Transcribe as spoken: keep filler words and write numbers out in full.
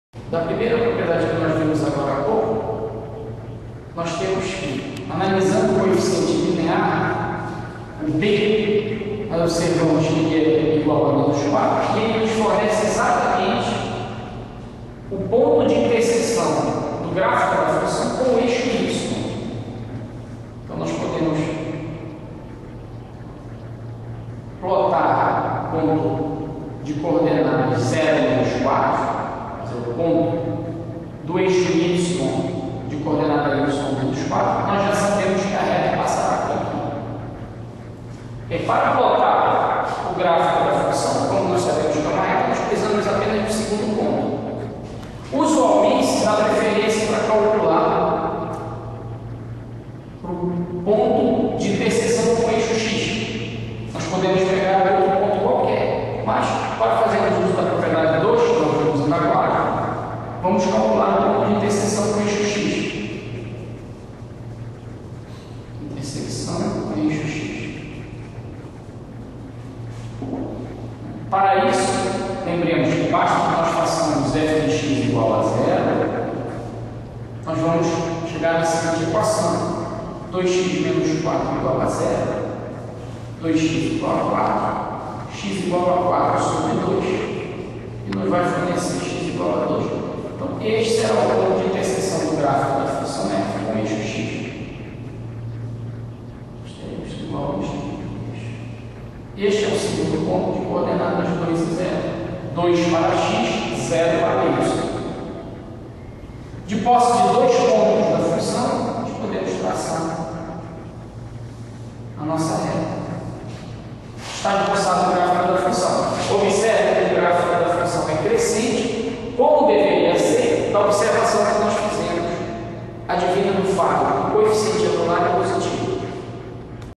Da primeira propriedade que nós vimos agora há pouco, nós temos que, analisando o coeficiente linear, o B, nós observamos que ele é igual a menos quatro, e ele nos fornece exatamente o ponto de interseção do gráfico da função com o eixo Y. Então, nós podemos plotar o ponto de coordenadas zero, menos quatro, o ponto do eixo Y de coordenada Y menos quatro, nós já sabemos que a reta passará por aqui. E para plotar o gráfico da função, como nós sabemos que é uma reta, nós precisamos apenas do segundo ponto. Usualmente se dá preferência para calcular o ponto de interseção com o eixo X. Nós podemos pegar outro ponto qualquer, mas para fazermos uso da propriedade dois, que nós vamos usar agora, vamos calcular o ponto de interseção com o eixo X. Intersecção com o eixo X. Para isso, lembremos que basta que nós façamos f de x igual a zero, nós vamos chegar na seguinte equação: dois x menos quatro igual a zero, dois x igual a quatro, x igual a quatro sobre dois, e nos vai fornecer x igual a dois. Então, este será o ponto de interseção do gráfico da função f com o eixo x. Teremos igual a eixo. Este é o segundo ponto de coordenadas dois e zero. dois para x, zero para y. De posse de dois pontos da função, nós podemos traçar a nossa reta. Está empossado o gráfico da função. Observe que o gráfico da função é crescente, como deveria ser da observação que nós fizemos, advindo do fato que o coeficiente